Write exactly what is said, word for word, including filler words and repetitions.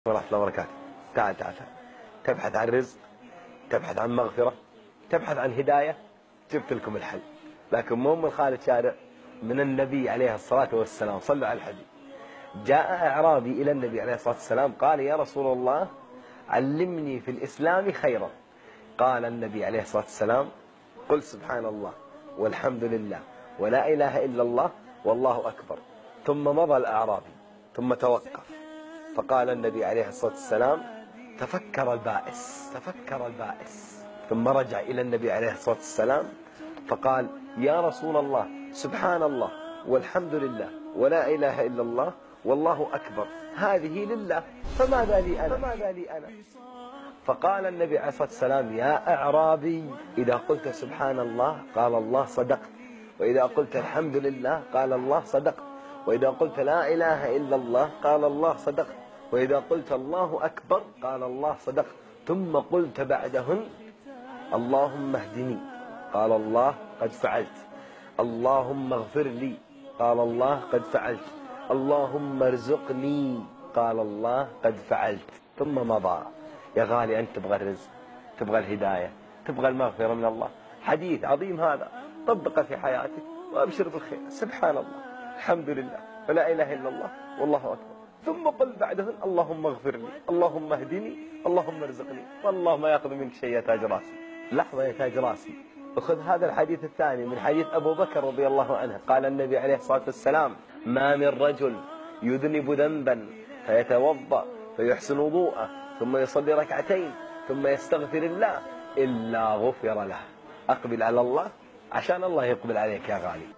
ورحمة الله وبركاته. تعال تعال تعال. تبحث عن رزق، تبحث عن مغفرة، تبحث عن هداية، جبت لكم الحل. لكن مو من خالد شارع، من النبي عليه الصلاة والسلام. صلوا على الحبيب. جاء أعرابي إلى النبي عليه الصلاة والسلام قال: يا رسول الله علمني في الإسلام خيرا. قال النبي عليه الصلاة والسلام: قل سبحان الله والحمد لله ولا إله إلا الله والله أكبر. ثم مضى الأعرابي ثم توقف، فقال النبي عليه الصلاة والسلام: تفكر البائس تفكر البائس. ثم رجع إلى النبي عليه الصلاة والسلام فقال: يا رسول الله سبحان الله والحمد لله ولا إله إلا الله والله أكبر، هذه لله، فماذا لي أنا, فماذا لي أنا؟ فقال النبي عليه الصلاة والسلام: يا أعرابي، إذا قلت سبحان الله قال الله صدقت، وإذا قلت الحمد لله قال الله صدقت، وإذا قلت لا إله إلا الله قال الله صدقت، وإذا قلت الله أكبر قال الله صدقت. ثم قلت بعدهن: اللهم اهدني، قال الله قد فعلت. اللهم اغفر لي، قال الله قد فعلت. اللهم ارزقني، قال الله قد فعلت. ثم مضى. يا غالي، أنت تبغى الرزق، تبغى الهداية، تبغى المغفرة من الله. حديث عظيم هذا، طبقه في حياتك وأبشر بالخير. سبحان الله، الحمد لله، ولا إله إلا الله والله أكبر. ثم قل بعدهن: اللهم اغفر لي، اللهم اهدني، اللهم ارزقني. والله ما يأخذ منك شيء يا تاج راسي. لحظة يا تاج راسي، وخذ هذا الحديث الثاني من حديث أبو بكر رضي الله عنه. قال النبي عليه الصلاة والسلام: ما من رجل يذنب ذنبا فيتوضأ فيحسن وضوءه ثم يصلي ركعتين ثم يستغفر الله إلا غفر له. أقبل على الله عشان الله يقبل عليك يا غالي.